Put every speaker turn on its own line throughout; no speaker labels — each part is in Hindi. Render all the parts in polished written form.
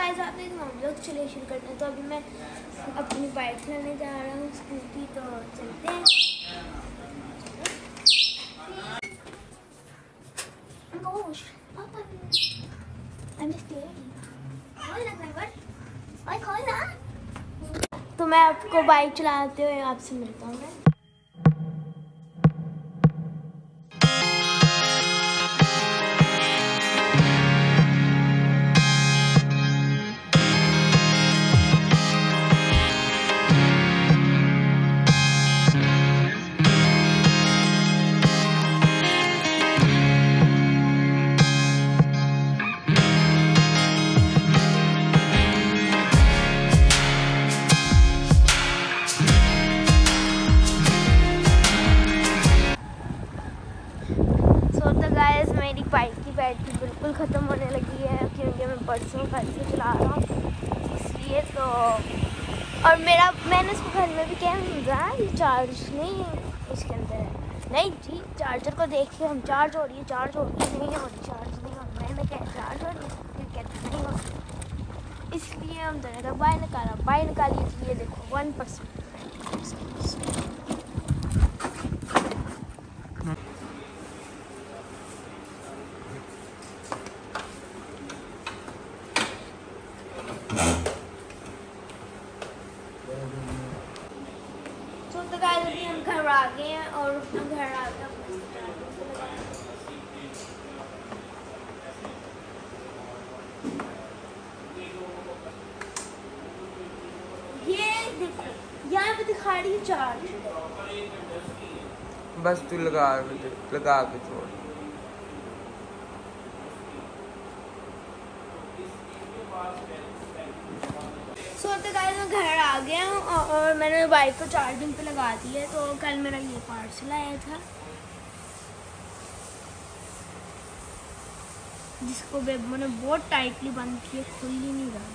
गाइस आप एक मोमी व्लॉग चलिए शुरू करते हैं। तो अभी मैं अपनी बाइक लेने जा रहा हूँ, स्कूटी, तो चलते हैं। Khush, Papa, I'm just scared. खोलना। तो मैं आपको बाइक चलाते हुए आपसे मिलता हूँ। मेरी बाइक की बैटरी बिल्कुल ख़त्म होने लगी है क्योंकि मैं परसों घर से चला रहा हूँ, इसलिए तो। और मैंने उसको घर में भी कहा ये चार्ज नहीं है इसके अंदर है। नहीं जी, चार्जर को देख के हम चार्ज हो रही है नहीं हो रही, चार्ज नहीं हो रही। मैंने क्या चार्ज हो रही है, फिर कहते नहीं हो रही, इसलिए हम दोनों का बाय निकाली। इसलिए देखो 1%। तो गाइस अभी हम घर आ गए हैं और घर आकर ये देखो यहाँ पे दिखा रही है चार्ज।
बस तू लगा के छोड़।
तो गाइस मैं घर आ गया हूँ और मैंने बाइक को चार्जिंग पे लगा दी है। तो कल मेरा ये पार्सल आया था जिसको बेबो ने बहुत टाइटली बंद किया, खुल ही नहीं रहा।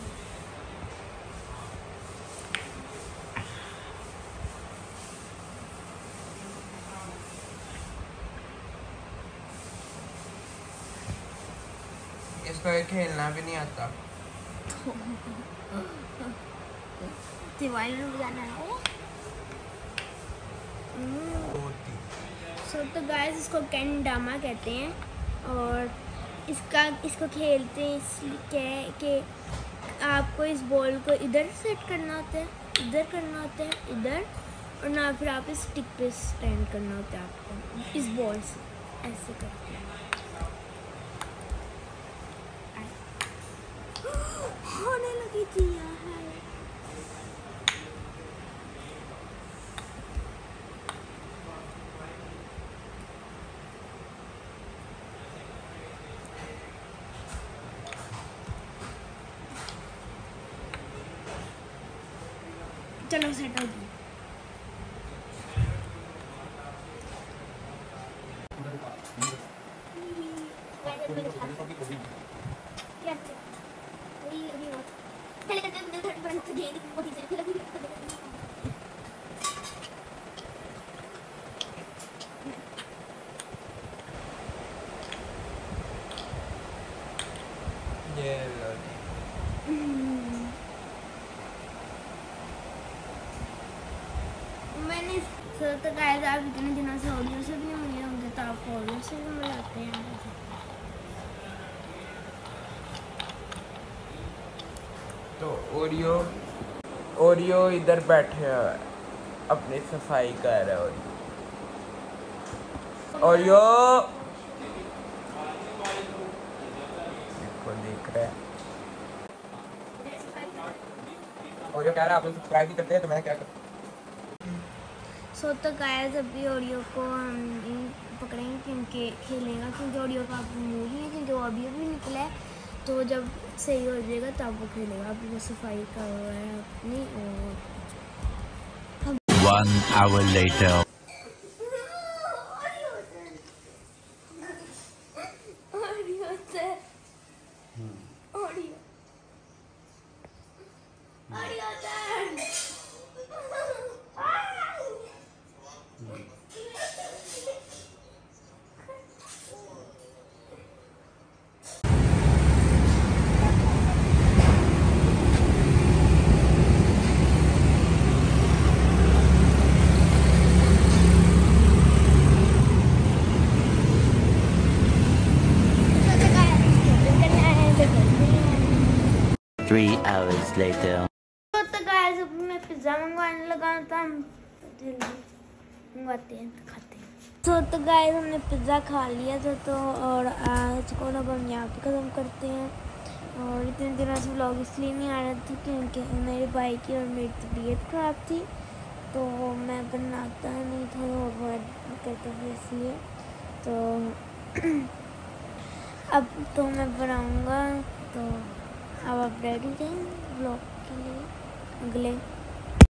इसको खेलना भी नहीं आता।
दिवाली में बजाना है। तो गाइस इसको कैंडामा कहते हैं और इसको खेलते हैं इसलिए कि आपको इस बॉल को इधर सेट करना होता है, इधर करना होता है, इधर, और ना फिर आप इस स्टिक पे स्टैंड करना होता है आपको इस बॉल से ऐसे करके। होने लगी थी यार। चलो सेट हो गई। मैंने तो गाइस आप इतने दिनों से ऑडियो से भी नहीं मिले होंगे, तो आपको ऑडियो से भी मिल जाते हैं।
तो ओरियो इधर बैठे अपनी सफाई कर रहा है। ओरियो देखो देख रहा है। ओरियो कह रहा है आप लोग सब्सक्राइब नहीं करते हैं तो मैं क्या करूं।
तो गाइस अभी ओरियो को हम पकड़ेंगे क्योंकि खेलेगा, क्योंकि ओरियो का मूड नहीं है, क्योंकि वो अभी निकला है। तो जब सही हो जाएगा तब वो खेलेगा। अभी वो सफाई कर रहा है अपनी। और
1 hour later hours later.
तो गाइस अब मैं पिज़्ज़ा मंगवाने लगा था, जल्दी मंगवाते हैं तो खाते हैं। तो गाइस हमने पिज़्ज़ा खा लिया था, तो और आज को अब हम यहाँ पे ख़त्म करते हैं। और इतने दिनों से व्लॉग इसलिए नहीं आ रहा था क्योंकि मेरे भाई की और मेरी तबीयत ख़राब थी, तो मैं बनाता नहीं था और वो करता था, इसलिए तो अब तो मैं बनाऊँगा। तो अब आप रेडी हैं व्लॉग के लिए अगले